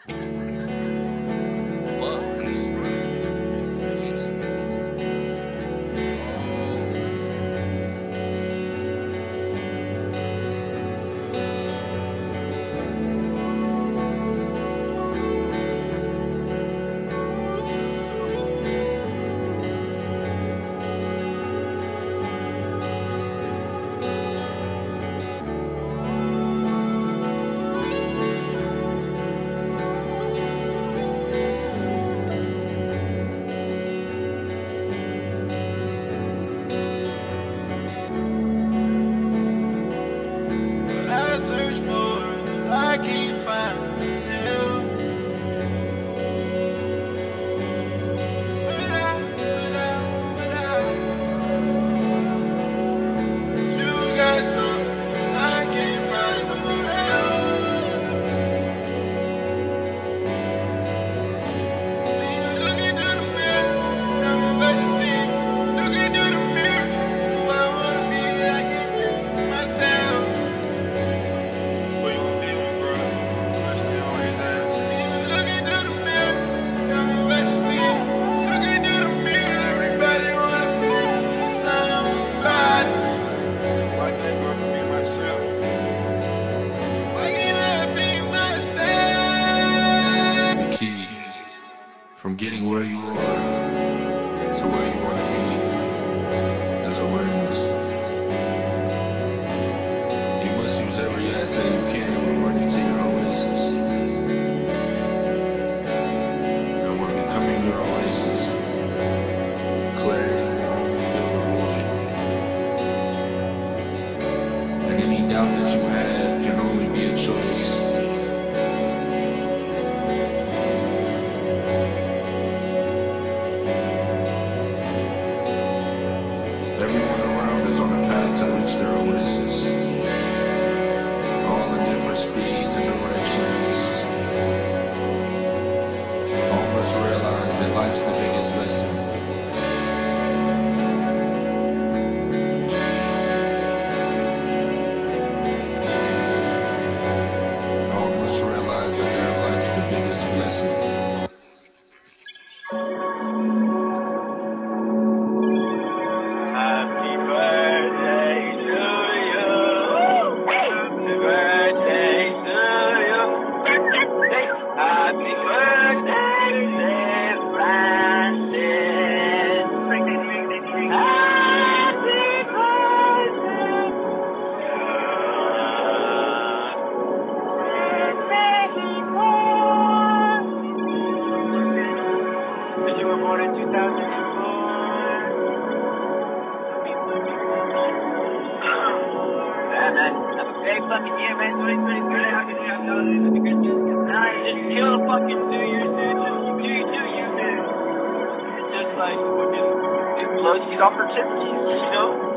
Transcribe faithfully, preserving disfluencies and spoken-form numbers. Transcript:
I search for it, but I can't find myself. Without, without, without you got something I can't find nowhere else. When you look into the mirror, now I'm about to see. Look into the mirror, who I wanna be, I can't be myself. Who you wanna be when you grow up? Question you always ask. When you look into the mirror, coming back to see. Look into the mirror, everybody wanna be somebody. Why can't I grow up and be myself? Why can't I be myself? The key from getting where you are to where you want to be is awareness. You must use every asset you can to run into your oasis. And when becoming your oasis, clarity will fill the void. And any doubt that you have can only be a choice. Everyone around is on a path to reach their oasis, all in different speeds and directions. All must realize that life's the biggest lesson. All must realize that their life's the biggest blessing. Happy birthday to you. Happy birthday to you. Happy birthday, dear Francis. Happy birthday. Because you were born in two thousand four. Man, man, have a great fucking year, man. twenty twenty-three. How can you have no reason to get this? Nah, just chill fucking New Year's, dude. Just do you, do you, man. It's just like fucking do blood opportunities, you know?